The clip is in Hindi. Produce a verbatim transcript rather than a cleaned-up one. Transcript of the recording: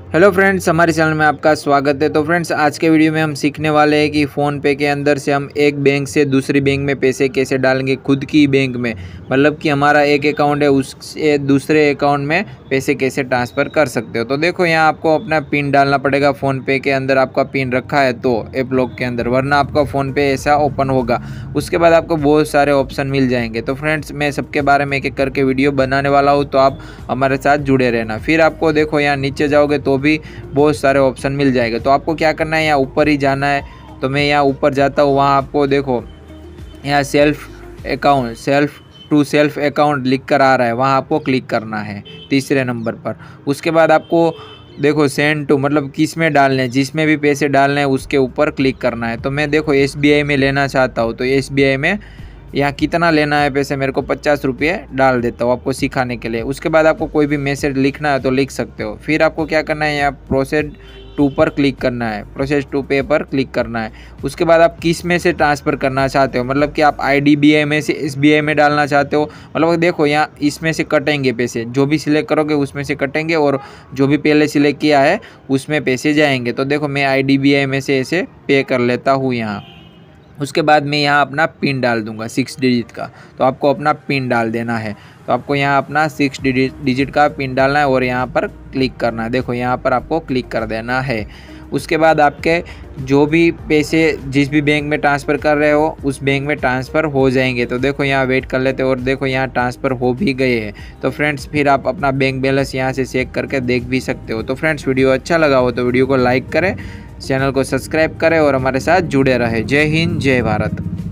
हेलो फ्रेंड्स, हमारे चैनल में आपका स्वागत है। तो फ्रेंड्स, आज के वीडियो में हम सीखने वाले हैं कि फ़ोनपे के अंदर से हम एक बैंक से दूसरी बैंक में पैसे कैसे डालेंगे, खुद की बैंक में। मतलब कि हमारा एक अकाउंट है, उससे दूसरे अकाउंट में पैसे कैसे ट्रांसफ़र कर सकते हो। तो देखो, यहाँ आपको अपना पिन डालना पड़ेगा। फ़ोनपे के अंदर आपका पिन रखा है तो ऐप लॉक के अंदर, वरना आपका फ़ोनपे ऐसा ओपन होगा। उसके बाद आपको बहुत सारे ऑप्शन मिल जाएंगे। तो फ्रेंड्स, मैं सबके बारे में एक एक करके वीडियो बनाने वाला हूँ, तो आप हमारे साथ जुड़े रहना। फिर आपको देखो, यहाँ नीचे जाओगे तो भी बहुत सारे ऑप्शन मिल जाएंगे। तो आपको क्या करना है, यहाँ ऊपर ही जाना है। तो मैं यहाँ ऊपर जाता हूँ, वहाँ आपको देखो यहाँ self account self to self account लिख कर आ रहा है, वहाँ आपको क्लिक करना है तीसरे नंबर पर। उसके बाद आपको देखो सेंड टू, मतलब किस में डालने हैं, जिसमें भी पैसे डालने हैं उसके ऊपर क्लिक करना है। तो मैं देखो एस बी आई में लेना चाहता हूँ, तो एस बी आई में यहाँ कितना लेना है पैसे, मेरे को पचास रुपये डाल देता हूँ आपको सिखाने के लिए। उसके बाद आपको कोई भी मैसेज लिखना है तो लिख सकते हो। फिर आपको क्या करना है, यहाँ प्रोसेस टू पर क्लिक करना है, प्रोसेस टू पे पर क्लिक करना है। उसके बाद आप किस में से ट्रांसफ़र करना चाहते हो, मतलब कि आप आई डी बी आई में से एस बी आई में डालना चाहते हो। मतलब देखो, यहाँ इसमें से कटेंगे पैसे, जो भी सिलेक्ट करोगे उसमें से कटेंगे, और जो भी पहले सिलेक्ट किया है उसमें पैसे जाएंगे। तो देखो, मैं आई डी बी आई में से ऐसे पे कर लेता हूँ यहाँ। उसके बाद मैं यहाँ अपना पिन डाल दूंगा सिक्स डिजिट का। तो आपको अपना पिन डाल देना है। तो आपको यहाँ अपना सिक्स डिजिट का पिन डालना है और यहाँ पर क्लिक करना है। देखो, यहाँ पर आपको क्लिक कर देना है। उसके बाद आपके जो भी पैसे जिस भी बैंक में ट्रांसफ़र कर रहे हो उस बैंक में ट्रांसफ़र हो जाएंगे। तो देखो, यहाँ वेट कर लेते हो और देखो यहाँ ट्रांसफ़र हो भी गए हैं। तो फ्रेंड्स, फिर आप अपना बैंक बैलेंस यहाँ से चेक करके देख भी सकते हो। तो फ्रेंड्स, वीडियो अच्छा लगा हो तो वीडियो को लाइक करें, चैनल को सब्सक्राइब करें और हमारे साथ जुड़े रहे। जय हिंद, जय भारत।